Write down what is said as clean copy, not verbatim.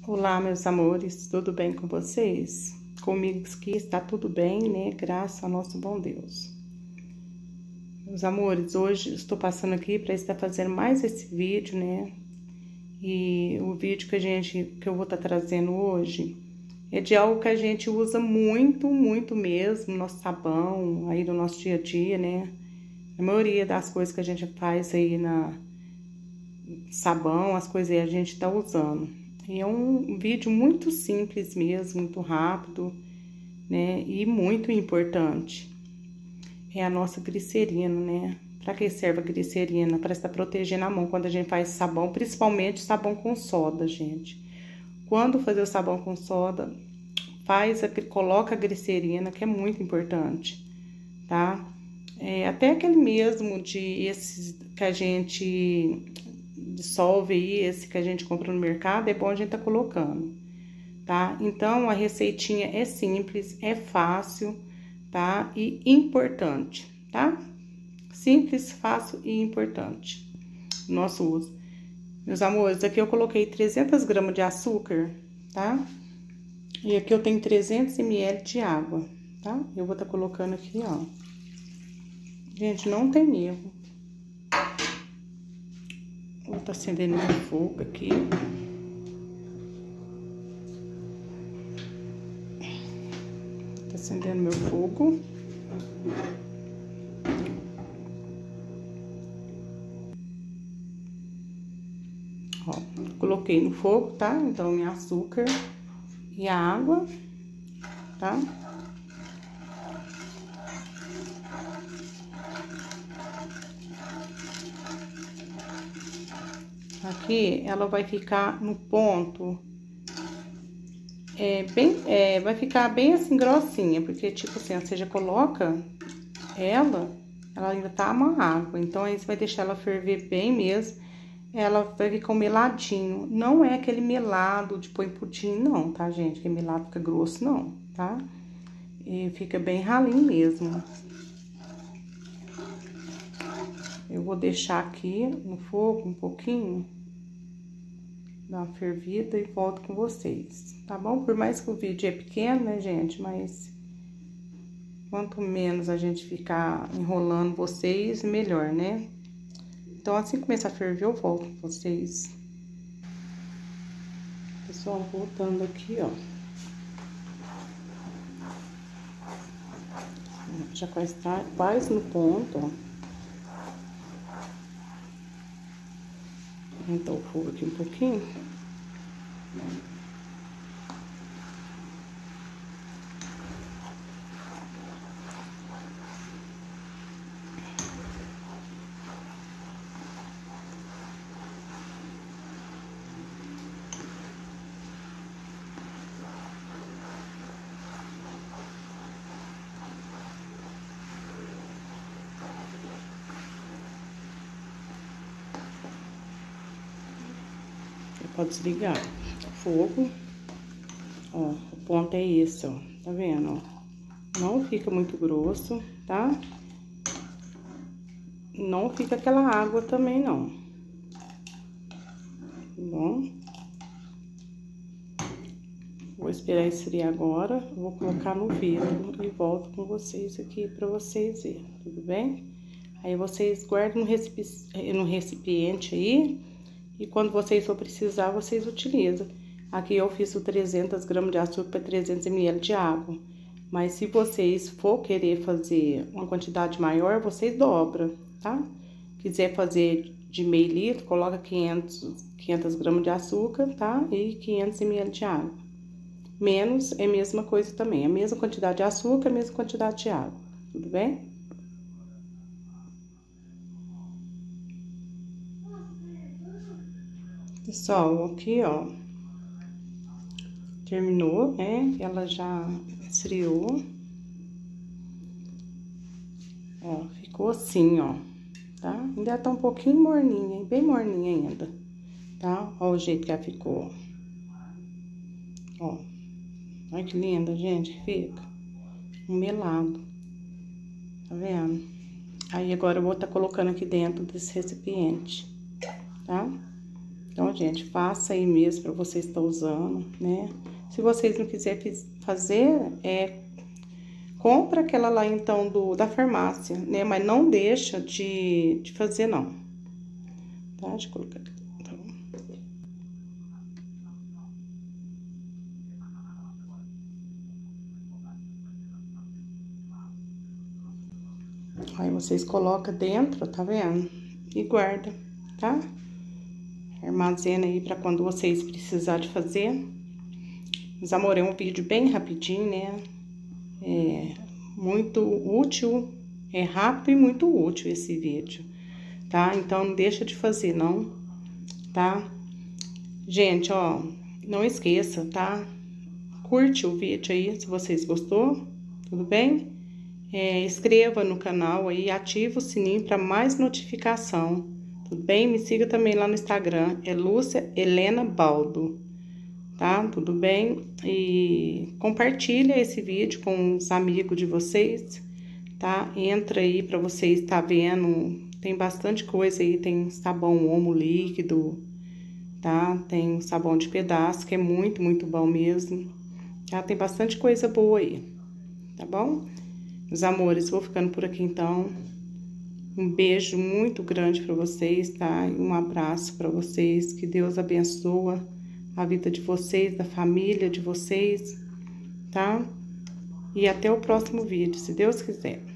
Olá, meus amores, tudo bem com vocês? Comigo aqui está tudo bem, né? Graças ao nosso bom Deus. Meus amores, hoje estou passando aqui para estar fazendo mais esse vídeo, né? E o vídeo que eu vou estar trazendo hoje é de algo que a gente usa muito mesmo, nosso sabão, aí no nosso dia a dia, né? A maioria das coisas que a gente faz aí na sabão, as coisas aí a gente tá usando. E é um vídeo muito simples mesmo, muito rápido, né? E muito importante. É a nossa glicerina, né? Pra que serve a glicerina? Para estar protegendo a mão quando a gente faz sabão, principalmente sabão com soda, gente. Quando fazer o sabão com soda, coloca a glicerina, que é muito importante, tá? Até aquele mesmo esses que a gente dissolve aí, esse que a gente compra no mercado, é bom a gente tá colocando, tá? Então, a receitinha é simples, é fácil, tá? E importante, tá? Simples, fácil e importante. Nosso uso. Meus amores, aqui eu coloquei 300 gramas de açúcar, tá? E aqui eu tenho 300 ml de água, tá? Eu vou tá colocando aqui, ó. Gente, não tem erro. Vou tá acendendo meu fogo aqui. Tá acendendo meu fogo. Ó, coloquei no fogo, tá? Então, meu açúcar e a água, tá? Aqui, ela vai ficar no ponto, vai ficar bem assim, grossinha, porque, tipo assim, você já coloca ela ainda tá uma água, então aí você vai deixar ela ferver bem mesmo, ela vai ficar um meladinho, não é aquele melado de pôr em pudim, não, tá, gente? Aquele melado fica grosso, não, tá? E fica bem ralinho mesmo. Eu vou deixar aqui no fogo um pouquinho, dar uma fervida e volto com vocês, tá bom? Por mais que o vídeo é pequeno, né, gente? Mas quanto menos a gente ficar enrolando vocês, melhor, né? Então, assim que começar a ferver, eu volto com vocês. Pessoal, voltando aqui, ó. Já quase tá quase no ponto, ó. Vou aumentar o fogo aqui um pouquinho. Pode desligar o fogo. Ó, o ponto é esse, ó. Tá vendo, ó? Não fica muito grosso, tá? Não fica aquela água também, não. Tá bom? Vou esperar esfriar agora. Vou colocar no vidro e volto com vocês aqui pra vocês verem, tudo bem? Aí vocês guardam no recipiente aí. E quando vocês for precisar, vocês utilizam. Aqui eu fiz o 300 gramas de açúcar para 300 ml de água. Mas se vocês for querer fazer uma quantidade maior, vocês dobram, tá? Quiser fazer de meio litro, coloca 500 gramas de açúcar, tá? E 500 ml de água. Menos é a mesma coisa também. A mesma quantidade de açúcar, a mesma quantidade de água. Tudo bem? Pessoal, aqui, ó, terminou, né? Ela já esfriou. Ó, ficou assim, ó, tá? Ainda tá um pouquinho morninha, hein? Bem morninha ainda, tá? Ó o jeito que ela ficou. Ó, olha que linda, gente, que fica. Um melado. Tá vendo? Aí, agora eu vou tá colocando aqui dentro desse recipiente, tá? Então, gente, faça aí mesmo para vocês estar usando, né? Se vocês não quiserem fazer, compra aquela lá, então, da farmácia, né? Mas não deixa de fazer, não. Tá? Deixa eu colocar aqui. Então. Aí, vocês colocam dentro, tá vendo? E guarda, tá? Armazena aí pra quando vocês precisarem de fazer. Meus amores, é um vídeo bem rapidinho, né? Muito útil, é rápido e muito útil esse vídeo, tá? Então, não deixa de fazer, não, tá? Gente, ó, não esqueça, tá? Curte o vídeo aí, se vocês gostou, tudo bem? Inscreva no canal aí, ativa o sininho para mais notificação, tudo bem? Me siga também lá no Instagram, é Lúcia Helena Baldo, tá? Tudo bem? E compartilha esse vídeo com os amigos de vocês, tá? Entra aí para vocês estar vendo, tem bastante coisa aí, tem sabão Omo líquido, tá? Tem sabão de pedaço, que é muito, muito bom mesmo, tá? Tem bastante coisa boa aí, tá bom? Meus amores, vou ficando por aqui então. Um beijo muito grande para vocês, tá? E um abraço para vocês. Que Deus abençoe a vida de vocês, da família de vocês, tá? E até o próximo vídeo, se Deus quiser.